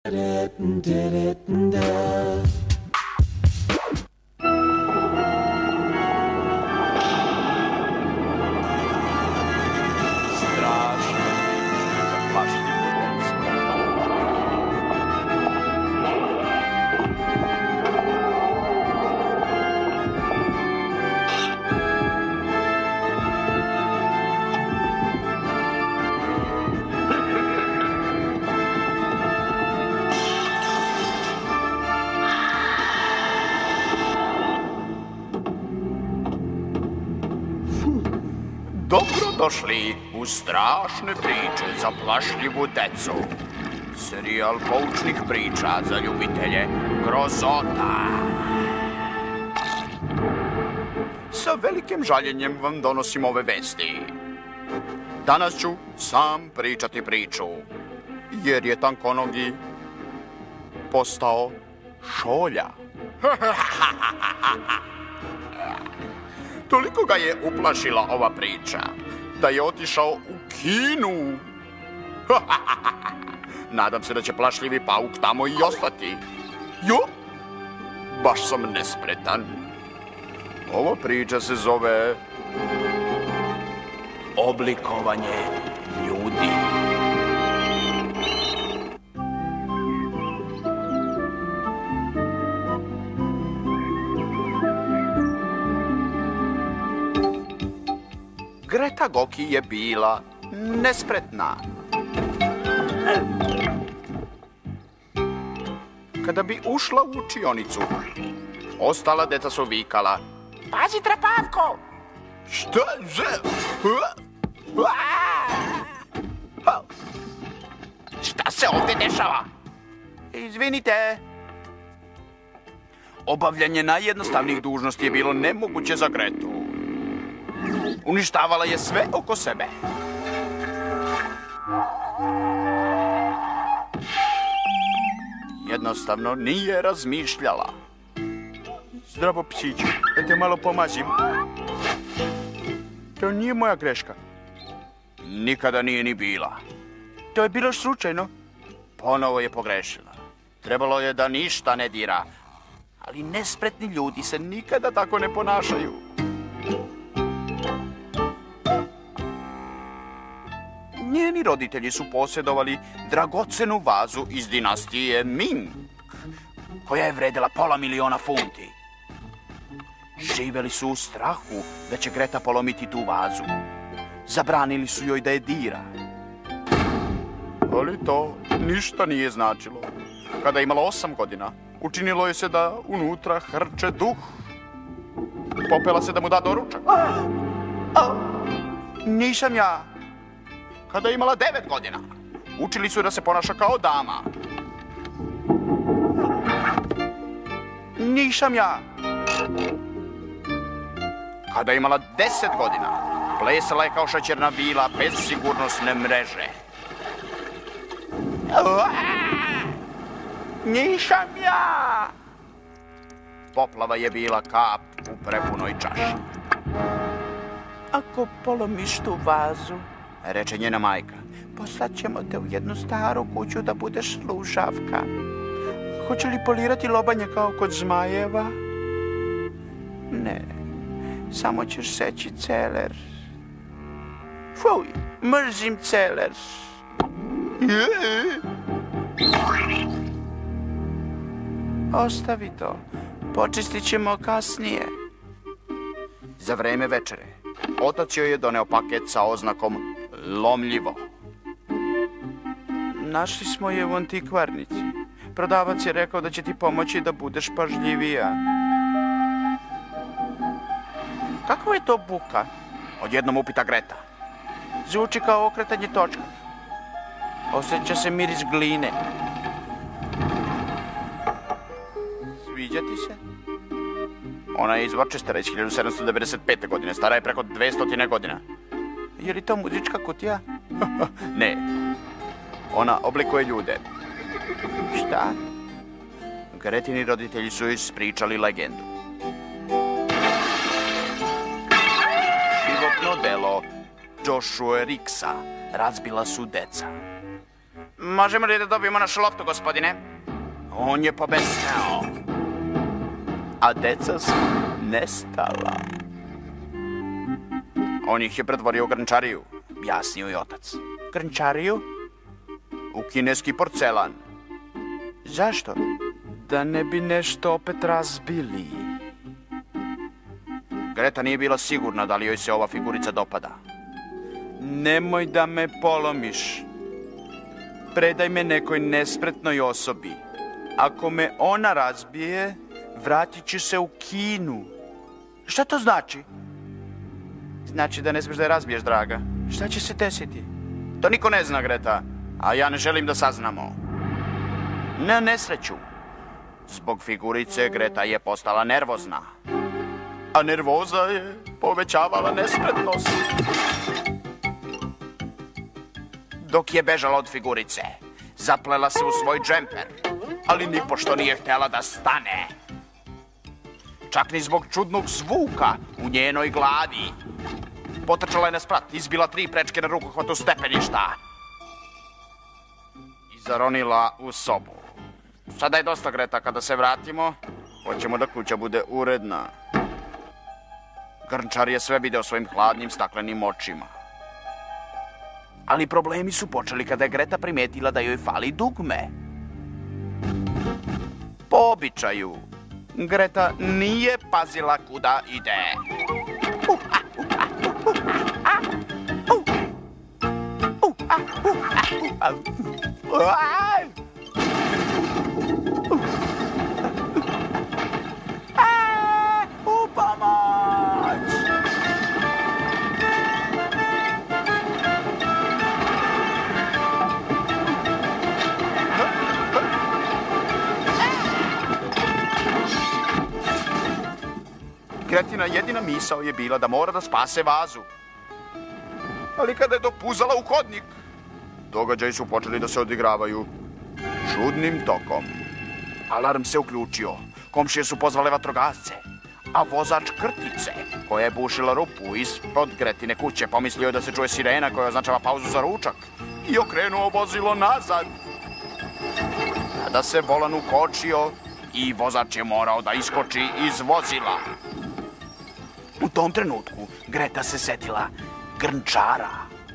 Strašno zaplašljivu decu. Dobrodošli u strašne priče za plašljivu decu. Serijal poučnih priča za ljubitelje grozota. Sa velikim žaljenjem vam donosim ove vesti. Danas ću sam pričati priču, jer je tankonogi postao šolja. Toliko ga je uplašila ova priča, da je otišao u Kinu. Nadam se da će plašljivi pauk tamo i ostati. Jo, baš sam nespretan. Ova priča se zove Oblikovanje ljudi. Greta Goki je bila nespretna. Kada bi ušla u učionicu, ostala deca su vikala: "Pazi, Trepavko!" Šta je? Šta se ovdje dešava? Izvinite. Obavljanje najjednostavnijih dužnosti je bilo nemoguće za Gretu. Uništavala je sve oko sebe. Jednostavno nije razmišljala. Zdravo, psić, da te malo pomazim. To nije moja greška. Nikada nije ni bila. To je bilo slučajno. Ponovo je pogrešila. Trebalo je da ništa ne dira. Ali nespretni ljudi se nikada tako ne ponašaju. Njeni roditelji su posjedovali dragocenu vazu iz dinastije Ming, koja je vredila $500.000. Živeli su u strahu da će Greta polomiti tu vazu. Zabranili su joj da je dira. Ali to ništa nije značilo. Kada je imala 8 godina, učinilo je se da unutra hrče duh. Popela se da mu da doručak. Nisam ja. Kada je imala 9 godina, učili su da se ponaša kao dama. Nisam ja. Kada je imala 10 godina, plesala je kao šećerna vila bez sigurnosne mreže. Nisam ja. Poplava je bila kap u prepunoj čaši. Ako polomiš tu vazu, reče njena majka, poslat ćemo te u jednu staru kuću da budeš slušavka. Hoće li polirati lobanje kao kod zmajeva? Ne, samo ćeš seći celer. Fuj, mrzim celer. Ostavi to, počistit ćemo kasnije. Za vreme večere, otac joj je doneo paket sa oznakom lomljivo. Našli smo je u antikvarnici. Prodavac je rekao da će ti pomoći da budeš pažljivija. Kakva je to buka? Odjednom upita Greta. Zvuči kao okretanje točka. Osjeća se miris gline. Sviđa ti se? Ona je iz Worcestera iz 1795. godine. Stara je preko 200 godina. Je li to muzička kutija? Ne. Ona oblikuje ljude. Šta? Gretini roditelji su ispričali legendu. Životno delo Joshua Ricksa razbila su deca. Možemo li da dobijemo našu loptu, gospodine? On je pobesneo. A deca su nestala. On ih je pretvorio u grnčariju, objasnio je otac. Grnčariju? U kineski porcelan. Zašto? Da ne bi nešto opet razbili. Greta nije bila sigurna da li joj se ova figurica dopada. Nemoj da me polomiš. Predaj me nekoj nespretnoj osobi. Ako me ona razbije, vratit ću se u Kinu. Šta to znači? Znači da ne smiješ da je razbiješ, draga. Šta će se desiti? To niko ne zna, Greta. A ja ne želim da saznamo. Na nesreću. Zbog figurice Greta je postala nervozna. A nervoza je povećavala nespretnost. Dok je bežala od figurice, zaplela se u svoj džemper, ali nipošto nije htjela da stane. Čak ni zbog čudnog zvuka u njenoj glavi. Potrčala je na sprat, izbila 3 prečke na rukohvatu stepeništa i zaronila u sobu. Sada je dosta, Greta, kada se vratimo, hoćemo da kuća bude uredna. Grnčar je sve video svojim hladnim staklenim očima. Ali problemi su počeli kada je Greta primetila da joj fali dugme. Po običaju, Greta nije pazila kuda ide. U pomoć! Gretina jedina misao je bila da mora da spase vazu. Ali kada je dopuzala u hodnik, događaji su počeli da se odigravaju čudnim tokom. Alarm se uključio, komšije su pozvale vatrogasce, a vozač krtice, koja je bušila rupu ispod Gretine kuće, pomislio je da se čuje sirena koja označava pauzu za ručak i okrenuo vozilo nazad. Kada se volan ukočio i vozač je morao da iskoči iz vozila. U tom trenutku Greta se setila grnčara.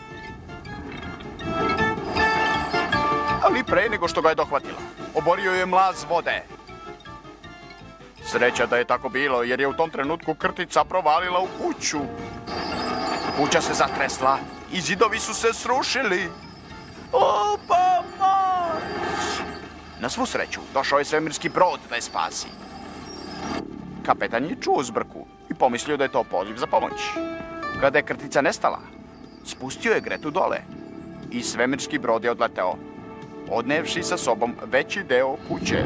Ali pre nego što ga je dohvatila, oborio je mlaz vode. Sreća da je tako bilo, jer je u tom trenutku krtica provalila u kuću. Kuća se zatresla i zidovi su se srušili. O, pomoć! Na svu sreću, došao je svemirski brod da je spasi. Kapetan je čuo zbrku i pomislio da je to poziv za pomoć. Kada je krtica nestala, spustio je Gretu dole i svemirski brod je odleteo, odnevši sa sobom veći deo kuće.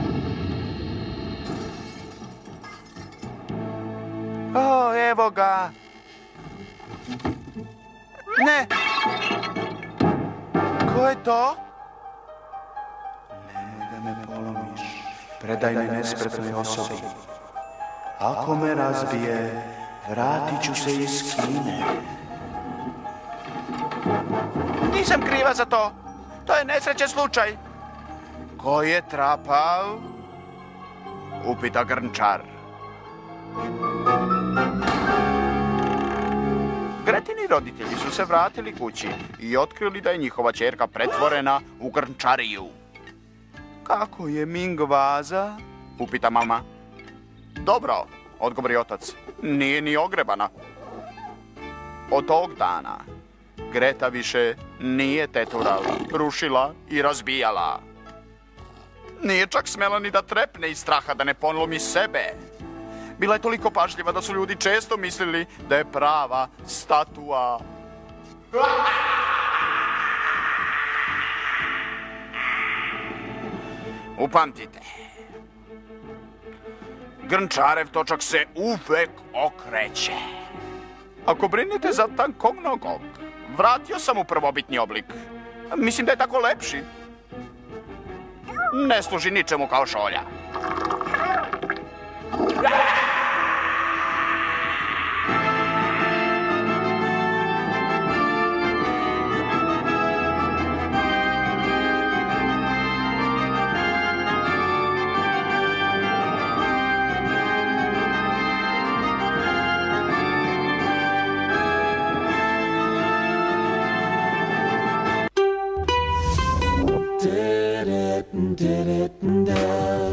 O, evo ga! Ne! Ko je to? Nemoj da me polomiš. Predaj me nespretnoj osobi. Ako me razbije, vratit ću se iz Kine. Nisam kriva za to. To je nesrećen slučaj. Ko je trapao? Upita grnčar. Gretini roditelji su se vratili kući i otkrili da je njihova ćerka pretvorena u grnčariju. Kako je Ming vaza? Upita mama. Dobro, odgovori otac. Nije ni ogrebana. Od tog dana Greta više nije teturala, rušila i razbijala. Nije čak smela ni da trepne iz straha da ne ponomi sebe. Bila je toliko pažljiva da su ljudi često mislili da je prava statua. Upamtite. Grnčarev točak se uvek okreće. Ako brinete za tankovnogog, vratio sam u prvobitni oblik. Mislim da je tako lepši. Ne služi ničemu kao šolja. did it, da.